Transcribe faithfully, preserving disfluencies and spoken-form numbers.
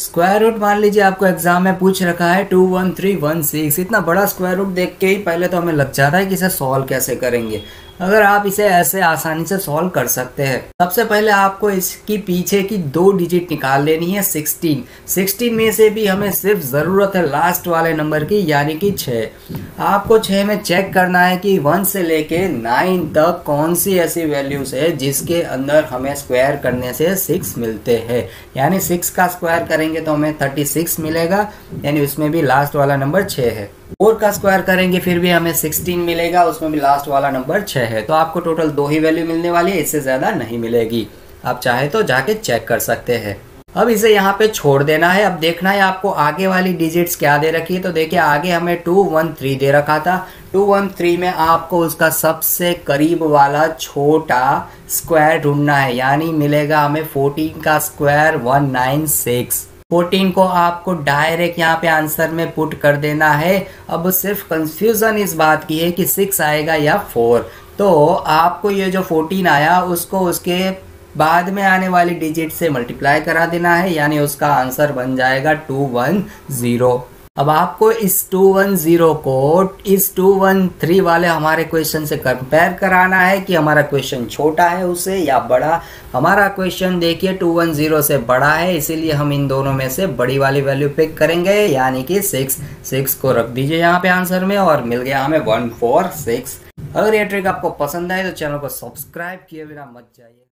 Square root मान लीजिए आपको एग्जाम में पूछ रखा है two one three one six. इतना बड़ा स्क्वायर रूट देख के ही पहले तो हमें लग जाता है कि इसे सॉल्व कैसे करेंगे। अगर आप इसे ऐसे आसानी से सॉल्व कर सकते हैं, सबसे पहले आपको इसकी पीछे की दो डिजिट निकाल लेनी है सिक्सटीन। सिक्सटीन में से भी हमें सिर्फ जरूरत है लास्ट वाले नंबर की, यानी कि छः। आपको छः में चेक करना है कि वन से लेके नाइन तक कौन सी ऐसी वैल्यूज है जिसके अंदर हमें स्क्वायर करने से सिक्स मिलते हैं। यानी सिक्स का स्क्वायर करेंगे तो हमें थर्टी सिक्स मिलेगा, यानी उसमें भी लास्ट वाला नंबर छः है। फोर का स्क्वायर करेंगे फिर भी हमें सिक्सटीन मिलेगा, उसमें भी लास्ट वाला नंबर छः है। तो आपको टोटल दो ही वैल्यू मिलने वाली है, इससे ज्यादा नहीं मिलेगी। आप चाहे तो जाके चेक कर सकते हैं। अब इसे यहाँ पे छोड़ देना है। अब देखना है आपको आगे वाली डिजिट्स क्या दे रखी है। तो देखिए आगे हमें टू वन थ्री दे रखा था। टू वन थ्री में आपको उसका सबसे करीब वाला छोटा स्क्वायर ढूंढना है, यानी मिलेगा हमें फोर्टीन का square one nine six. Fourteen को आपको डायरेक्ट यहाँ पे आंसर में पुट कर देना है। अब सिर्फ कंफ्यूजन इस बात की है कि सिक्स आएगा या फोर। तो आपको ये जो फोर्टीन आया उसको उसके बाद में आने वाली डिजिट से मल्टीप्लाई करा देना है, यानी उसका आंसर बन जाएगा टू वन जीरो। अब आपको इस टू वन जीरो को इस टू वन थ्री वाले हमारे क्वेश्चन से कंपेयर कराना है कि हमारा क्वेश्चन छोटा है उससे या बड़ा। हमारा क्वेश्चन देखिए टू वन जीरो से बड़ा है, इसीलिए हम इन दोनों में से बड़ी वाली वैल्यू पिक करेंगे, यानी कि सिक्स। सिक्स को रख दीजिए यहाँ पे आंसर में और मिल गया हमें वन फोर सिक्स। अगर ये ट्रिक आपको पसंद आए तो चैनल को सब्सक्राइब किए बिना मत जाइए।